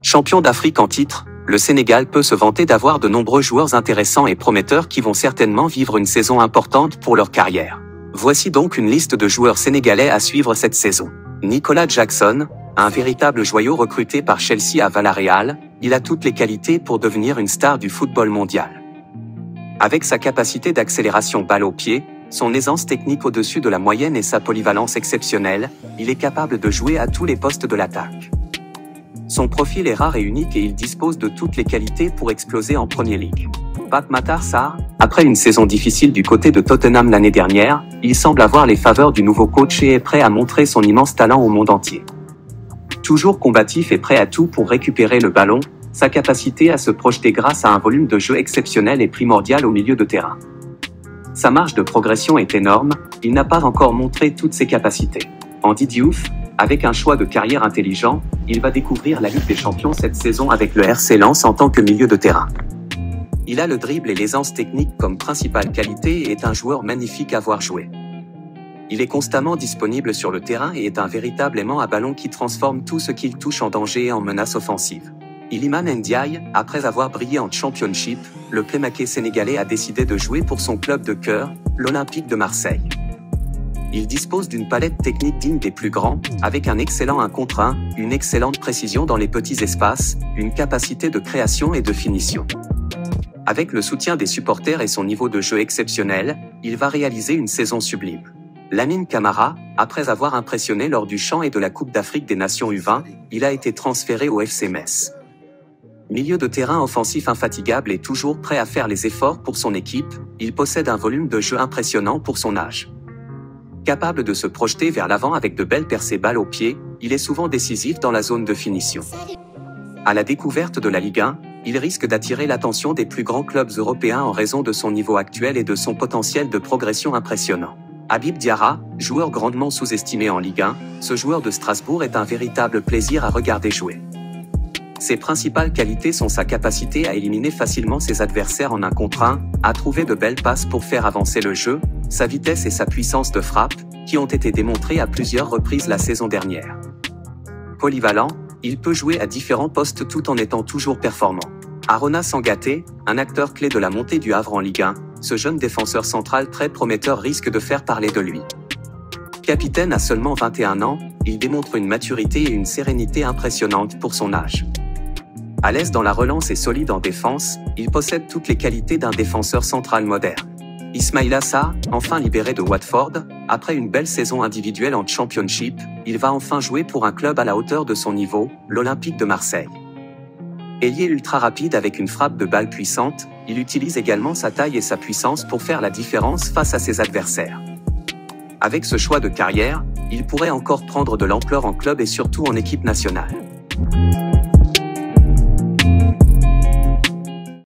Champion d'Afrique en titre, le Sénégal peut se vanter d'avoir de nombreux joueurs intéressants et prometteurs qui vont certainement vivre une saison importante pour leur carrière. Voici donc une liste de joueurs sénégalais à suivre cette saison. Nicolas Jackson, un véritable joyau recruté par Chelsea à Villarreal, il a toutes les qualités pour devenir une star du football mondial. Avec sa capacité d'accélération balle au pied, son aisance technique au-dessus de la moyenne et sa polyvalence exceptionnelle, il est capable de jouer à tous les postes de l'attaque. Son profil est rare et unique et il dispose de toutes les qualités pour exploser en Premier League. Pape Matar Sarr, après une saison difficile du côté de Tottenham l'année dernière, il semble avoir les faveurs du nouveau coach et est prêt à montrer son immense talent au monde entier. Toujours combatif et prêt à tout pour récupérer le ballon, sa capacité à se projeter grâce à un volume de jeu exceptionnel est primordiale au milieu de terrain. Sa marge de progression est énorme, il n'a pas encore montré toutes ses capacités. Andy Diouf, avec un choix de carrière intelligent, il va découvrir la Ligue des Champions cette saison avec le RC Lens en tant que milieu de terrain. Il a le dribble et l'aisance technique comme principale qualité et est un joueur magnifique à voir jouer. Il est constamment disponible sur le terrain et est un véritable aimant à ballon qui transforme tout ce qu'il touche en danger et en menace offensive. Iliman Ndiaye, après avoir brillé en Championship, le playmaker sénégalais a décidé de jouer pour son club de cœur, l'Olympique de Marseille. Il dispose d'une palette technique digne des plus grands, avec un excellent 1 contre 1, une excellente précision dans les petits espaces, une capacité de création et de finition. Avec le soutien des supporters et son niveau de jeu exceptionnel, il va réaliser une saison sublime. Lamine Camara, après avoir impressionné lors du Champ et de la Coupe d'Afrique des Nations U20, il a été transféré au FC Metz. Milieu de terrain offensif infatigable et toujours prêt à faire les efforts pour son équipe, il possède un volume de jeu impressionnant pour son âge. Capable de se projeter vers l'avant avec de belles percées balles au pied, il est souvent décisif dans la zone de finition. À la découverte de la Ligue 1, il risque d'attirer l'attention des plus grands clubs européens en raison de son niveau actuel et de son potentiel de progression impressionnant. Habib Diarra, joueur grandement sous-estimé en Ligue 1, ce joueur de Strasbourg est un véritable plaisir à regarder jouer. Ses principales qualités sont sa capacité à éliminer facilement ses adversaires en 1 contre 1, à trouver de belles passes pour faire avancer le jeu, sa vitesse et sa puissance de frappe, qui ont été démontrées à plusieurs reprises la saison dernière. Polyvalent, il peut jouer à différents postes tout en étant toujours performant. Arona Sangaté, un acteur clé de la montée du Havre en Ligue 1, ce jeune défenseur central très prometteur risque de faire parler de lui. Capitaine à seulement 21 ans, il démontre une maturité et une sérénité impressionnantes pour son âge. À l'aise dans la relance et solide en défense, il possède toutes les qualités d'un défenseur central moderne. Ismaïla Sarr, enfin libéré de Watford, après une belle saison individuelle en Championship, il va enfin jouer pour un club à la hauteur de son niveau, l'Olympique de Marseille. Ailier ultra rapide avec une frappe de balle puissante, il utilise également sa taille et sa puissance pour faire la différence face à ses adversaires. Avec ce choix de carrière, il pourrait encore prendre de l'ampleur en club et surtout en équipe nationale.